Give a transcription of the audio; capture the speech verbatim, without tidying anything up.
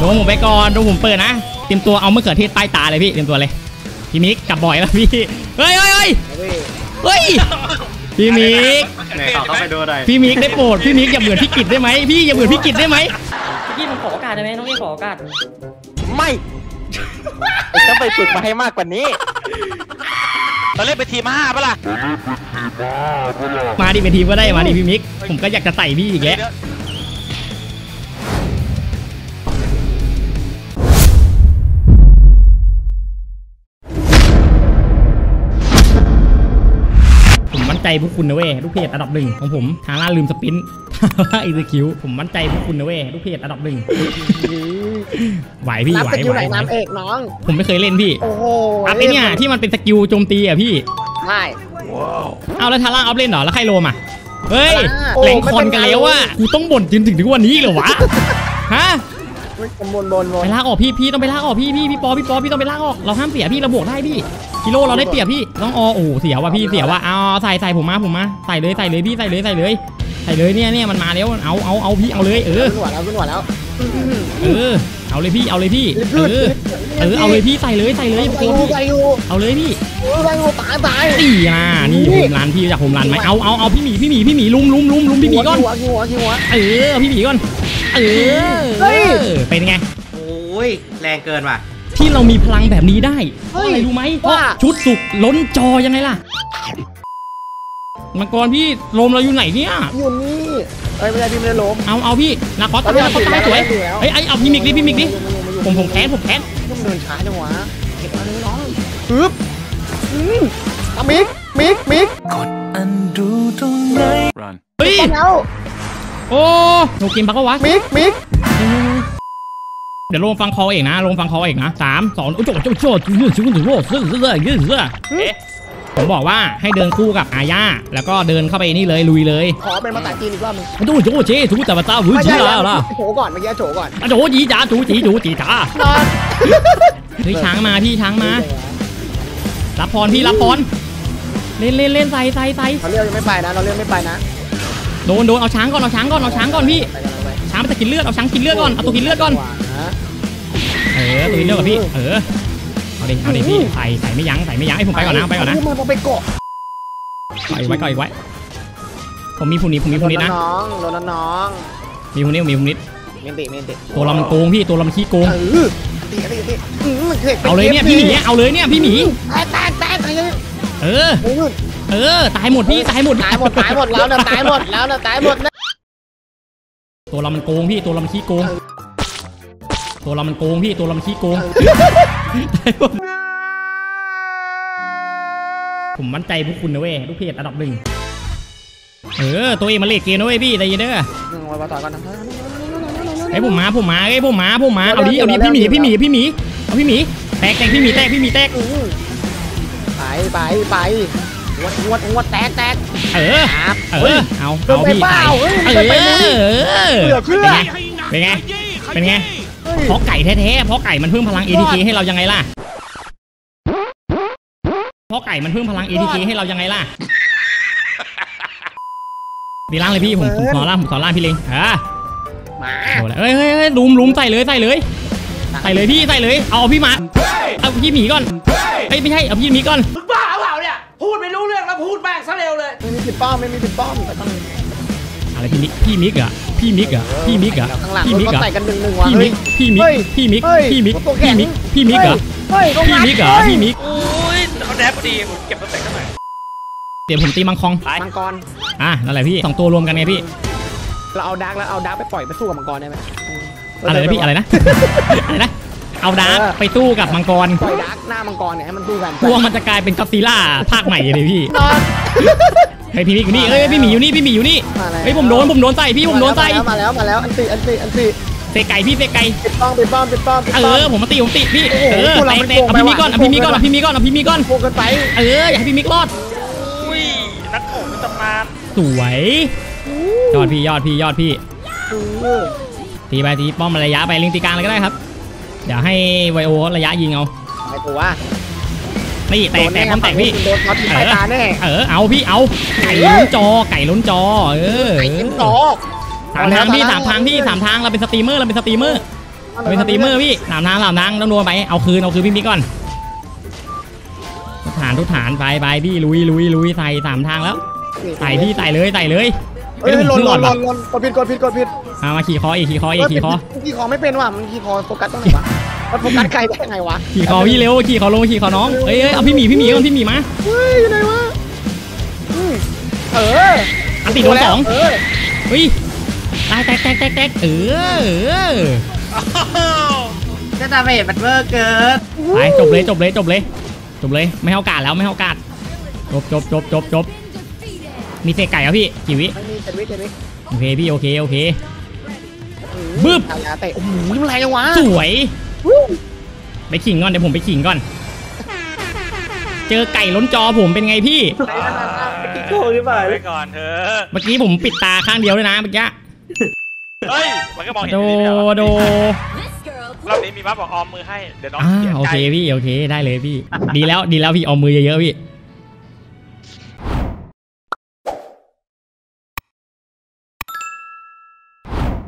ดูผมไปก่อนดูผมเปิดนะเตรียมตัวเอามะเขือเทศใต้ตาเลยพี่เตรียมตัวเลยพี่มิกกลับบ่อยแล้วพี่เฮ้ยเฮ้ยเฮ้ยเฮ้ยพี่มิกเขาไปดูอะไรพี่มิกได้โปรดพี่มิกอย่าเหมือนพี่กิจได้ไหมพี่อย่าเหมือนพี่กิจได้ไหมพี่ผมขอโอกาสได้ไหมน้องพี่ขอโอกาสไม่ต้องไปฝึกมาให้มากกว่านี้เราเล่นเป็นทีมห้าปะล่ะมาดิเป็นทีมก็ได้มาดิพี่มิกผมก็อยากจะใส่พี่อีกแล้วผมมั่นใจพวกคุณนะเว้ยลูกเพจอันดับหนึ่งของผมทางล่าลืมสปินทางล่าอีซ์คิวผมมั่นใจพวกคุณนะเว้ยลูกเพจอันดับหนึ่งไหวพี่ไหวไหวน้ำเอกน้องผมไม่เคยเล่นพี่โอ้โหอัพไอเนี่ยที่มันเป็นสกิลโจมตีอ่ะพี่ใช่เอาแล้วทางล่าอัพเล่นเหรอแล้วใครโลมาเฮ้ยแหล่งคอนกันแล้วว่ากูต้องบ่นจนถึงถึงวันนี้เหรอวะฮะบนบนไปลากออกพี่พี่ต้องไปลากออกพี่พี่พี่ปอพี่ปอพี่ต้องไปลากออกเราห้ามเสียพี่เราบวกได้พี่กิโลเราได้เปรียบพี่ต้องอโอ้เสียว่ะพี่เสียว่ะเอาใส่ใส่ผมมาผมมาใส่เลยใส่เลยพี่ใส่เลยใส่เลยใส่เลยเนี่ยเนี่ยมันมาแล้วเอาเอาเอาพี่เอาเลยเออขึ้นหัวแล้วขึ้นหัวแล้วเออเอาเลยพี่เอาเลยพี่เออเออเอาเลยพี่ใส่เลยใส่เลยโกนเอาเลยพี่ตายตายตีอ่ะนี่ผมรันพี่อยากผมรันไหมเอาเอาเอาพี่หมีพี่หมีพี่หมีลุมลุมลุมลุมพี่หมีก่อนเออพี่หมีก่อนเออเป็นไงโอ้ยแรงเกินว่ะที่เรามีพลังแบบนี้ได้เพราะอะไรรู้ไหมเพราะชุดสุกล้นจอยังไงล่ะมังกรพี่โลมเราอยู่ไหนเนี่ยอยู่นี่เอ้ยไม่ได้พี่ไม่ได้โลมเอาเอาพี่นาคอสตายนาคอสตายสวยเฮ้ยไอเอาพี่มิกดิพี่มิกดิผมผมแค้นผมแค้นต้องเดินช้าจังวะเก็บมาเลยน้องปึ๊บอืมมิกมิกมิกกดอันดูตรงไหนเฮ้ยโอ้โนกินปักก็วะมิกมิกเดี๋ยวลงฟังคอเองนะลงฟังคอเองนะสามสองโอ้โหโจ้โจ้ยืดยืดยืดยืดยืดยืดยืดผมบอกว่าให้เดินคู่กับอาญาแล้วก็เดินเข้าไปนี่เลยลุยเลยขอเป็นภาษาจีนอีกรอบนึงโจ้โจ้เจ๊จูแต่ภาษาหูจีแล้วล่ะโฉก่อนเมื่อกี้โฉก่อนโจ้จีจ๋าจูจีจูจีจ๋าเฮ้ยช้างมาพี่ช้างมารับพรพี่รับพรเล่นเล่นเล่นใส่ใส่ใส่เราเลี้ยวยังไม่ไปนะเราเลี้ยวไม่ไปนะโดนโดนเอาช้างก่อนเอาช้างก่อนเอาช้างก่อนพี่ช้างมันจะกินเลือดเอาช้างกินเลือดก่อนเอาตัวกินเลือดก่อนเออตัวกินเลือดกับพี่เออเอาดิเอาดิพี่ใส่ใส่ไม่ยั้งใส่ไม่ยั้งให้ผมไปก่อนนะไปก่อนนะมันไปเกาะปล่อยไว้ก่อยไว้ผมมีผู้นี้ผมมีผู้นี้นะน้องโดนน้องมีผู้นี้มีผู้นี้เมนติเมนติตัวเรามันโกงพี่ตัวเรามันขี้โกงตีตีตีเอาเลยเนี่ยพี่หมีเอาเลยเนี่ยพี่หมีตายตายตายตายเออเออตายหมดพี่ตายหมดตายหมดตายหมดแล้วนะตายหมดแล้วนะตายหมดนะตัวเรามันโกงพี่ตัวเรามันขี้โกงตัวเรามันโกงพี่ตัวเรามันขี้โกงผมมั่นใจพวกคุณนะเว้ยลูกเพจอันดับหนึ่งเออตัวเองมาเล่นเกมนะเว้ยพี่ใจเย็นเด้อไอ้ผมมาผมมาไอ้ผมมาผมมาเอาดิเอาดิพี่หมีพี่หมีพี่หมีเอาพี่หมีแตกแตกพี่หมีแตกพี่หมีแตกไปไปไปวัดวัดวัดแตกแตกเออเออเอาเอาพี่ไปเออเป็นไงเป็นไงเพราะไก่แท้ๆเพราะไก่มันเพิ่มพลัง เอ ที เค ให้เรายังไงล่ะเพราะไก่มันเพิ่มพลัง เอ ที เค ให้เรายังไงล่ะดีล่างเลยพี่ผมผมขอล่างผมขอล่างพี่เล็งอ่ามาเฮ้ยเฮ้ยลุมลุมใส่เลยใส่เลยใส่เลยพี่ใส่เลยเอาพี่มาเอาพี่หมีก่อนเฮ้ยไม่ใช่เอาพี่หมีก่อนมึงบ้าเปล่าเนี่ยพูดไม่รู้เรื่องแล้วพูดแม่งซะเร็วเลยไม่มีปิดป้อมไม่มีปิดป้อมแต่ต้องอะไรพี่มิกพี่มิกอะพี่มิกอะพี่มิกอะพี่มิกอะพี่มิกพี่มิกพี่มิกพี่มิกพี่มิกพี่มิกอะพี่มิกอะพี่มิกโอ้ยเขาแดบพอดีผมเก็บตัวแต่งกันหน่อยเดี๋ยวผมตีมังคองมังกรอ่ะนั่นแหละพี่สองตัวรวมกันไงพี่เราเอาดาร์กแล้วเอาดาร์กไปปล่อยไปสู้กับมังกรได้ไหมอะไรนะพี่อะไรนะอะไรนะเอาดาร์กไปสู้กับมังกรปล่อยดาร์กหน้ามังกรเนี่ยให้มันสู้กันพวงมันจะกลายเป็นก็อดซิลล่าภาคใหม่เลยพี่เฮ้ยพี่มิกอยู่นี่เฮ้ยพี่หมีอยู่นี่พี่หมีอยู่นี่เฮ้ยผมโดนผมโดนใส่พี่ผมโดนใส่มาแล้วมาแล้วอันตีอันตีอันตีเตะไก่พี่เตะไก่ปิดป้อมปิดป้อมปิดป้อมเออผมมาตีผมตีพี่เออแตกแตกเอาพี่มิกก่อนเอาพี่มิกก่อนเอาพี่มิกก่อนเอาพี่มิกก่อนโกงกันไปเอออยากให้พี่มิกรอดอุ้ยนักโขงตำนานสวยยอดพี่ยอดพี่ยอดพี่ตีไปตีป้อมระยะไปลิงตีกลางเลยก็ได้ครับเดี๋ยวให้ไวโอระยะยิงเอาไอ้ตัวนี่แตกแตกป้อมแตกพี่โดนท็อตไปตาแน่เออเอาพี่เอาไก่ล้นจอไก่ล้นจอเออไก่ล้นจอสามทางพี่สามทางพี่สามทางเราเป็นสตรีมเมอร์เราเป็นสตรีมเมอร์เป็นสตรีมเมอร์พี่หลามทางหลามทางต้องนัวไปเอาคืนเอาคืนพี่มิกก่อนทุกฐานทุกฐานไปไปพี่ลุยลุยลุยใส่สามทางแล้วใส่พี่ใส่เลยใส่เลยไม่ต้องหล่นขึ้นหหลล่อน ดหล่ว่ะนหล่นกดผิดกดผิดกดผิดมามาขี่คออีกขี่คออีกขี่คอขี่คอไม่เป็นว่ะมันขี่คอโฟกัสตรงไหนวะมันโฟกัสไกลได้ไงวะขี่คอพี่เร็วขี่คอลงขี่คอน้องเอ้ยเอาพี่หมีพี่หมีก่อนพี่หมีมาเฮ้ยอยู่ไหนวะเอออันติโดนสองเออเฮ้ยตายแตกแตกแตกแตกเออเออจะดาเมจมันเวอร์เกินไปจบเลยจบเลยจบเลยจบเลยไม่ให้โอกาสแล้วไม่ให้โอกาสจบจบจบจบจบมีเศษไก่ครับพี่กี่วิไม่มีเจ็ดวิเจ็ดวิโอเคพี่โอเคโอเค บึ้บยาเตะโอ้โหมันแรงยังวะสวยไปขิงก่อนเดี๋ยวผมไปขิงก่อน เจอไก่ล้นจอผมเป็นไงพี่โง่หรือเปล่าไปก่อนเถอะเมื่อกี้ผมปิดตาข้างเดียวเลยนะเมื่อกี้เฮ้ยมันก็มองเห็นโดดีแล้วโดรอบนี้มีบัฟบอกออมมือให้เดี๋ยวน้องอ่าเสียโอใจเคพี่โอเคได้เลยพี่ ดีแล้วดีแล้วพี่เอามือเยอะๆพี่